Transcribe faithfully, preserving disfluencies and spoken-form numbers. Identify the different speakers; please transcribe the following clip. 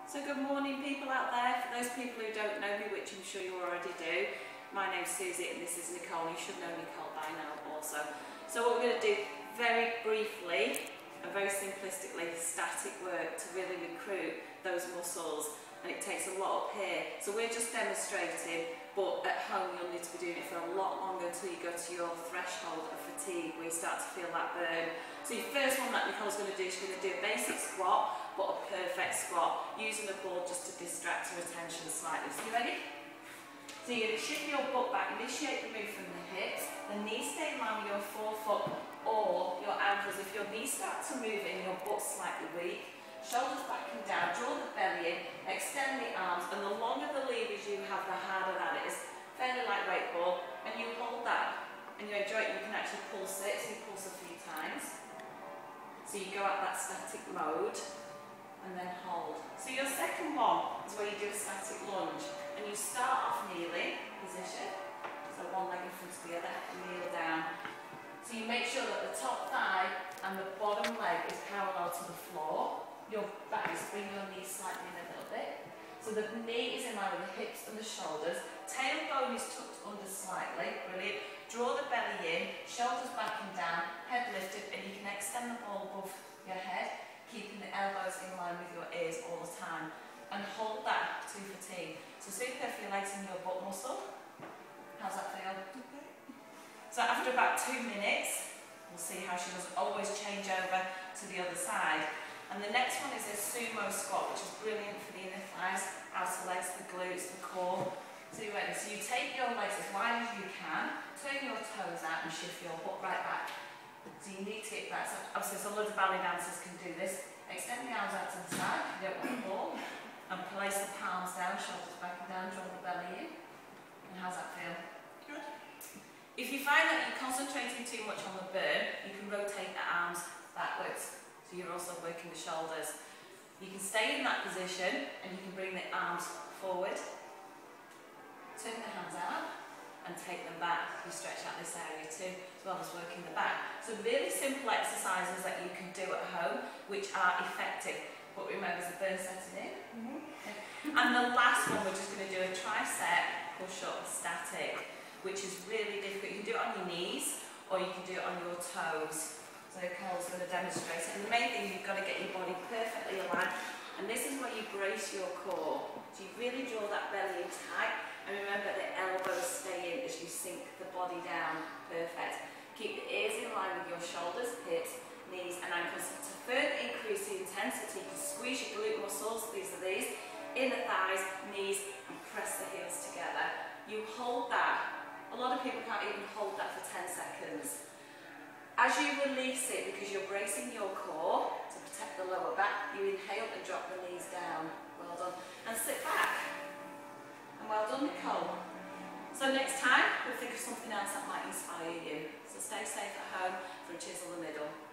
Speaker 1: So good morning people out there. For those people who don't know me, which I'm sure you already do, my name's Susie and this is Nicole. You should know Nicole by now also. So what we're going to do very briefly and very simplistically, static work to really recruit those muscles, and it takes a lot up here. So we're just demonstrating, but at home you'll need to be doing it for a lot longer until you go to your threshold of fatigue where you start to feel that burn. So your first one that Nicole's going to do, she's going to do a basic squat, but a perfect squat, using the ball just to distract her attention slightly. So you ready? So you're going to shift your butt back, initiate the move from the hips, the knees stay in line with your forefoot or your ankles. If your knees start to move in, your butt's slightly weak, shoulders back and down, draw the belly in, extend the arms, and the longer the levers you have, the harder that is. Fairly lightweight ball, and you hold that, and you enjoy it. You can actually pulse it, so you pulse a few times. So you go at that static mode, and then hold. So your second one is where you do a static lunge, and you start off kneeling position, so one leg in front of the other, and kneel down. So you make sure that the top thigh and the bottom leg is parallel to the floor. Your back is, bring your knees slightly in a little bit. So the knee is in line with the hips and the shoulders. Tailbone is tucked under slightly, brilliant. Draw the belly in, shoulders back and down, head lifted, and you can extend the ball above your head, keeping the elbows in line with your ears all the time. And hold that to fatigue. So super if you're lighting your butt muscle. How's that feel? Okay. So after about two minutes, we'll see how she does always change over to the other side. And the next one is a sumo squat, which is brilliant for the inner thighs, outer legs, the glutes, the core. So you're ready. So you take your legs as wide as you can, turn your toes out and shift your butt right back. So you need to get that. So obviously, some of the ballet dancers can do this. Extend the arms out to the side, you don't want the ball. And place the palms down, shoulders back and down, draw the belly in. And how's that feel? Good. If you find that you're concentrating too much on the burn, you can rotate the arms backwards. So you're also working the shoulders. You can stay in that position and you can bring the arms forward. Turn the hands out and take them back. You stretch out this area too, as well as working the back. So really simple exercises that you can do at home, which are effective. But remember, there's a burn setting in. Mm-hmm. Okay. And the last one, we're just going to do a tricep push-up static, which is really difficult. You can do it on your knees or you can do it on your toes. So Cole's going to demonstrate it. And the main thing, you've got to get your body perfectly aligned. And this is where you brace your core. So you really draw that belly in tight. And remember, the elbows stay in as you sink the body down. Perfect. Keep the ears in line with your shoulders, hips, knees and ankles. To further increase the intensity, you can squeeze your glute muscles, these are these, inner thighs, knees, and press the heels together. You hold that. A lot of people can't even hold that for ten seconds. As you release it, because you're bracing your core to protect the lower back, you inhale and drop the knees down. Well done. And sit back. And well done, Nicole. So next time, we'll think of something else that might inspire you. So stay safe at home from Chisel the Middle.